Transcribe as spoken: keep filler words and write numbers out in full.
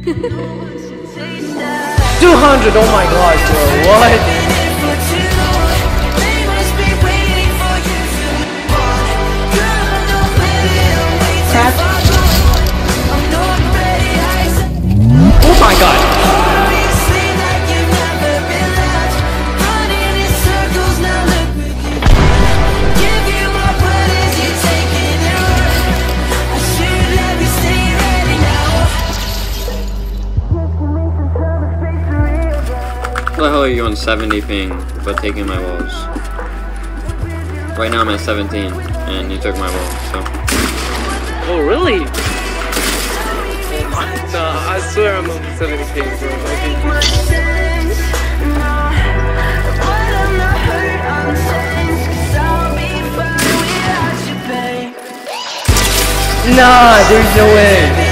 two hundred, oh my god, bro, what? Crap. Oh my god. How the hell are you on seventy ping but taking my walls? Right now I'm at seventeen and you took my walls, so. Oh really? Nah, I swear I'm on seventy ping, bro. Nah, there's no way.